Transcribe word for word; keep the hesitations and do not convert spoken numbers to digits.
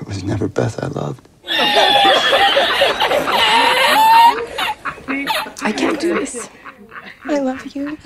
It was never Beth I loved. I can't do this. I love you.